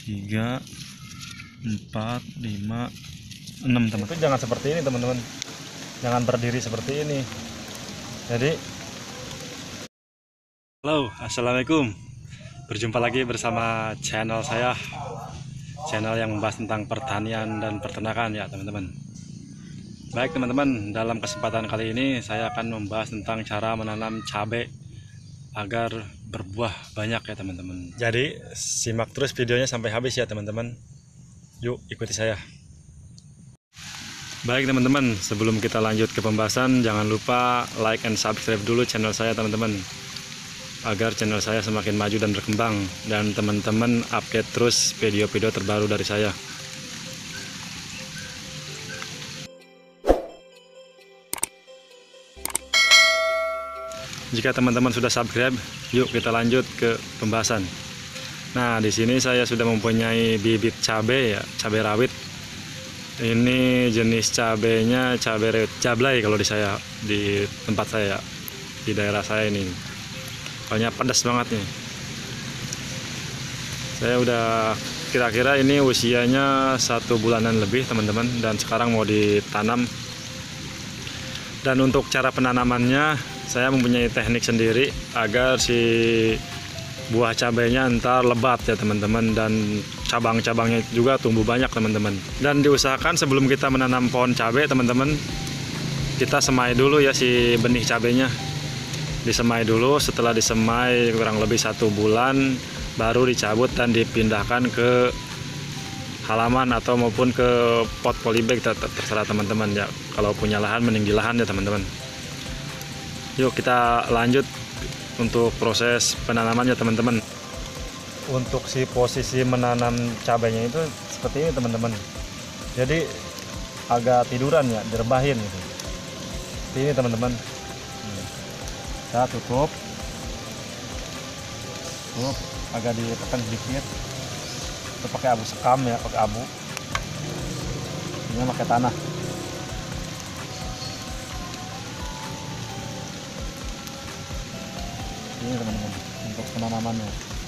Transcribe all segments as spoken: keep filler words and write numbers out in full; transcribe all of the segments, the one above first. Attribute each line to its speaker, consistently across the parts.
Speaker 1: tiga, empat, lima, enam teman. Itu jangan seperti ini teman-teman, jangan berdiri seperti ini. Jadi halo, assalamualaikum, berjumpa lagi bersama channel saya, channel yang membahas tentang pertanian dan peternakan ya teman-teman. Baik teman-teman, dalam kesempatan kali ini saya akan membahas tentang cara menanam cabai agar berbuah banyak ya teman-teman. Jadi simak terus videonya sampai habis ya teman-teman. Yuk ikuti saya. Baik teman-teman, sebelum kita lanjut ke pembahasan, jangan lupa like and subscribe dulu channel saya teman-teman, agar channel saya semakin maju dan berkembang, dan teman-teman update terus video-video terbaru dari saya. Jika teman-teman sudah subscribe, yuk kita lanjut ke pembahasan. Nah, di sini saya sudah mempunyai bibit cabai ya, cabai rawit. Ini jenis cabainya cabai rawit jablay kalau di saya, di tempat saya, di daerah saya ini. Pokoknya pedas banget nih. Saya udah kira-kira ini usianya satu bulanan lebih teman-teman, dan sekarang mau ditanam. Dan untuk cara penanamannya, saya mempunyai teknik sendiri agar si buah cabainya ntar lebat ya teman-teman, dan cabang-cabangnya juga tumbuh banyak teman-teman. Dan diusahakan sebelum kita menanam pohon cabai teman-teman, kita semai dulu ya si benih cabainya. Disemai dulu, setelah disemai kurang lebih satu bulan baru dicabut dan dipindahkan ke halaman atau maupun ke pot polybag, terserah teman-teman ya. Kalau punya lahan mending di lahan ya teman-teman. Yuk kita lanjut untuk proses penanamannya teman-teman. Untuk si posisi menanam cabainya itu seperti ini teman-teman. Jadi agak tiduran ya, direbahin gitu. Seperti ini teman-teman. Kita tutup, tutup agak ditekan sedikit. Kita pakai abu sekam ya, pakai abu. Ini pakai tanah. Ini teman-teman untuk penanamannya.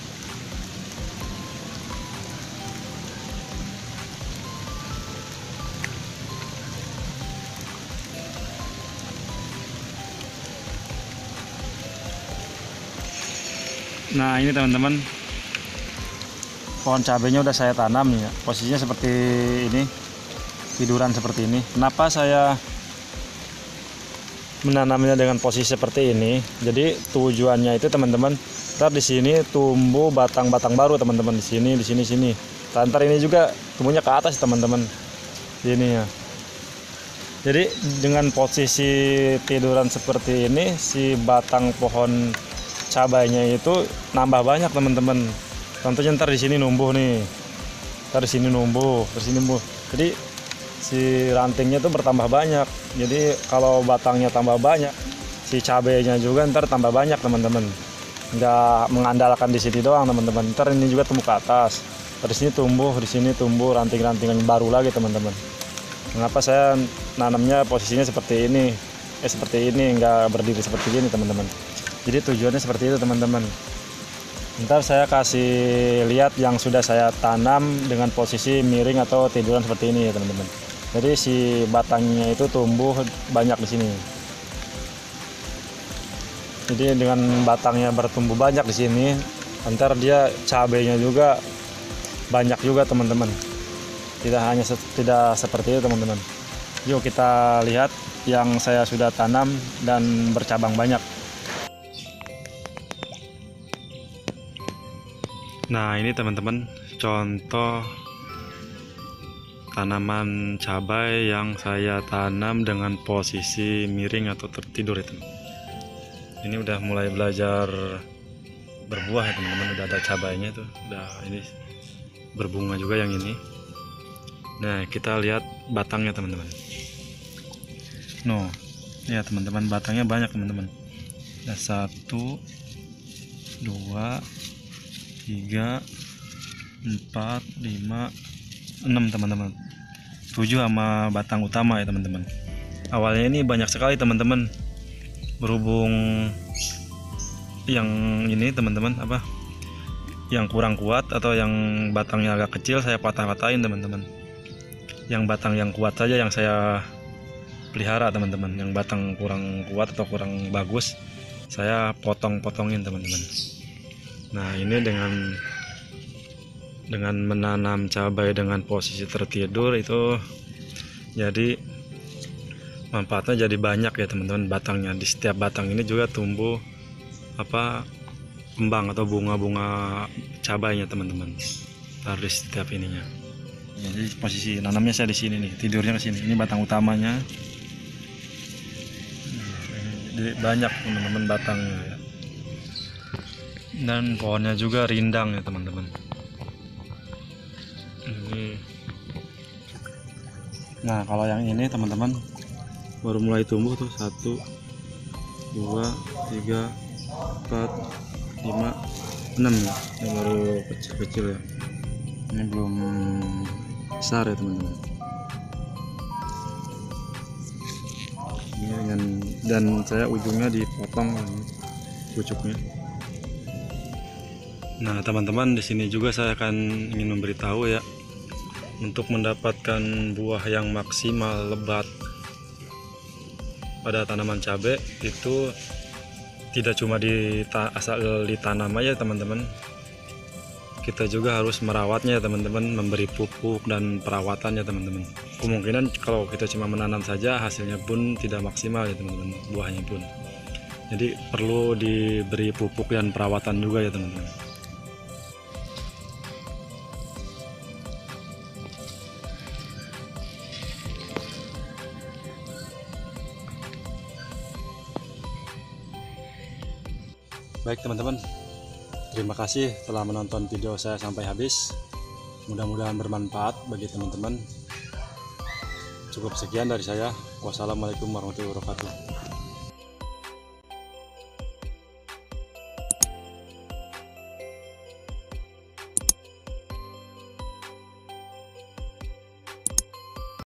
Speaker 1: Nah ini teman-teman, pohon cabainya udah saya tanam nih ya. Posisinya seperti ini, tiduran seperti ini. Kenapa saya menanamnya dengan posisi seperti ini? Jadi tujuannya itu teman-teman, ntar di sini tumbuh batang-batang baru teman-teman, di sini, di sini, sini. Ntar ini juga tumbuhnya ke atas teman-teman, sini ya. Jadi dengan posisi tiduran seperti ini, si batang pohon cabainya itu nambah banyak teman-teman. Contohnya ntar di sini numbuh nih, ntar di sini numbuh, terus sini numbuh. Jadi si rantingnya tuh bertambah banyak. Jadi kalau batangnya tambah banyak, si cabainya juga ntar tambah banyak teman-teman. Nggak mengandalkan di sini doang teman-teman. Ntar ini juga tumbuh ke atas. Terus sini tumbuh, di sini tumbuh ranting-rantingan baru lagi teman-teman. Mengapa saya nanamnya posisinya seperti ini? Eh seperti ini, nggak berdiri seperti ini teman-teman. Jadi tujuannya seperti itu teman-teman. Ntar saya kasih lihat yang sudah saya tanam dengan posisi miring atau tiduran seperti ini ya teman-teman. Jadi si batangnya itu tumbuh banyak di sini. Jadi dengan batangnya bertumbuh banyak di sini, ntar dia cabainya juga banyak juga teman-teman. Tidak hanya se tidak seperti itu teman-teman. Yuk kita lihat yang saya sudah tanam dan bercabang banyak. Nah ini teman-teman contoh tanaman cabai yang saya tanam dengan posisi miring atau tertidur itu. Ini udah mulai belajar berbuah ya teman-teman, udah ada cabainya tuh, udah ini berbunga juga yang ini. Nah kita lihat batangnya teman-teman. No, ya teman-teman, batangnya banyak teman-teman. Ada satu, dua, tiga, empat, lima, enam teman-teman. Tujuh sama batang utama ya teman-teman. Awalnya ini banyak sekali teman-teman. Berhubung yang ini teman-teman apa yang kurang kuat atau yang batangnya agak kecil saya patah-patahin teman-teman. Yang batang yang kuat saja yang saya pelihara teman-teman. Yang batang kurang kuat atau kurang bagus saya potong-potongin teman-teman. Nah ini dengan dengan menanam cabai dengan posisi tertidur itu jadi manfaatnya jadi banyak ya teman-teman. Batangnya di setiap batang ini juga tumbuh apa kembang atau bunga-bunga cabainya teman-teman dari setiap ininya. Jadi posisi nanamnya saya di sini nih, tidurnya ke sini. Ini batang utamanya. Jadi banyak teman-teman batangnya ya. Dan pohonnya juga rindang ya teman-teman. Ini. Nah kalau yang ini teman-teman baru mulai tumbuh tuh satu, dua, tiga, empat, lima, enam ya. Ini baru kecil-kecil ya. Ini belum besar ya teman-teman. Ini dengan dan saya ujungnya dipotong pucuknya. Nah teman-teman di sini juga saya akan ingin memberitahu ya, untuk mendapatkan buah yang maksimal lebat pada tanaman cabai itu tidak cuma di asal ditanam aja teman-teman, kita juga harus merawatnya ya teman-teman, memberi pupuk dan perawatannya teman-teman. Kemungkinan kalau kita cuma menanam saja hasilnya pun tidak maksimal ya teman-teman, buahnya pun. Jadi perlu diberi pupuk dan perawatan juga ya teman-teman. Baik teman-teman, terima kasih telah menonton video saya sampai habis. Mudah-mudahan bermanfaat bagi teman-teman. Cukup sekian dari saya. Wassalamualaikum warahmatullahi wabarakatuh.